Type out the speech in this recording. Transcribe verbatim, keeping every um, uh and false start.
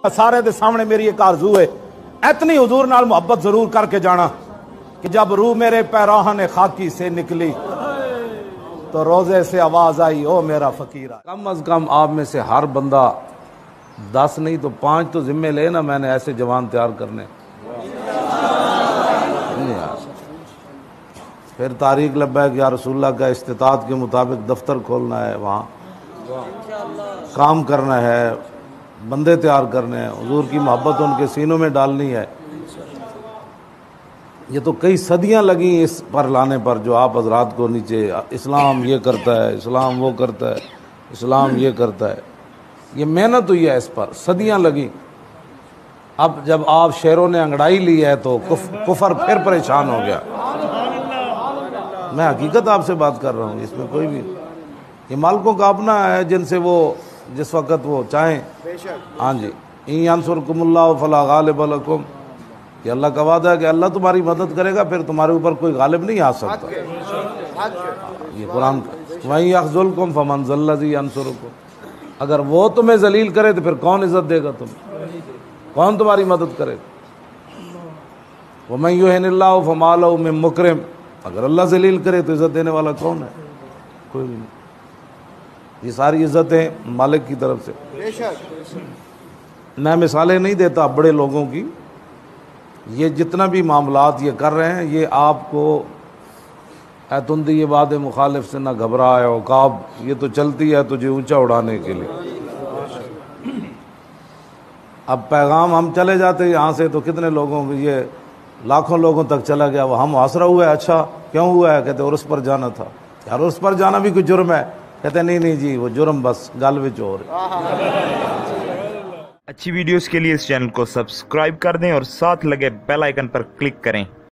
सारे दे सामने मेरी एक आरज़ू है, इतनी हुजूर नाल मोहब्बत जरूर करके जाना कि जब रूह मेरे पैराहन खाकी से निकली तो रोजे से आवाज आई, ओ मेरा फकीरा। कम अज कम आप में से हर बंदा दस नहीं तो पांच तो जिम्मे ले ना, मैंने ऐसे जवान तैयार करने। फिर तारीख लब्बैक या रसूलुल्लाह का इस्तिताअत के मुताबिक दफ्तर खोलना है, वहाँ काम करना है, बंदे तैयार करने हैं, हुजूर की मोहब्बत उनके सीनों में डालनी है। ये तो कई सदियां लगी इस पर लाने पर, जो आप हजरात को नीचे इस्लाम ये करता है, इस्लाम वो करता है, इस्लाम ये करता है, ये मेहनत हुई है इस पर, सदियां लगी। अब जब आप शेरों ने अंगड़ाई ली है तो कुफ, कुफर फिर परेशान हो गया। मैं हकीकत आपसे बात कर रहा हूँ, इसमें कोई भी, ये मालिकों का अपना है जिनसे वो जिस वक़्त वो चाहें। हाँ जी, इन यंसुरकुमुल्लाहु फला गालिब लकुम, कि अल्लाह का वादा है कि अल्लाह तुम्हारी मदद करेगा, फिर तुम्हारे ऊपर कोई गालिब नहीं आ सकता। ये कुरान, वहीं यख़्ज़ुलकुम फमन ज़ल्लज़ी यंसुरुकुम, अगर वो तुम्हें जलील करे तो फिर कौन इज़्ज़त देगा तुम्हें, कौन तुम्हारी मदद करेगा। वमन युहिनिल्लाहु फमा लहु मिन मुकरिम, अगर अल्लाह जलील करे तो इज़्ज़त देने वाला कौन है, कोई भी नहीं। ये सारी इज़्ज़तें मालिक की तरफ से। मैं मिसालें नहीं देता बड़े लोगों की, ये जितना भी मामलात ये कर रहे हैं, ये आपको ऐतुंदी ये बात मुखालिफ से ना घबराए औकाब, ये तो चलती है तुझे ऊंचा उड़ाने के लिए। अब पैगाम हम चले जाते यहाँ से तो कितने लोगों को, ये लाखों लोगों तक चला गया, वो हम आसरा हुआ है। अच्छा क्यों हुआ है? कहते उर्स पर जाना था। यार उर्स पर जाना भी कोई जुर्म है? कहते नहीं नहीं जी, वो जुर्म बस गल विच हो रही। अच्छी वीडियोस के लिए इस चैनल को सब्सक्राइब कर दें और साथ लगे बेल आइकन पर क्लिक करें।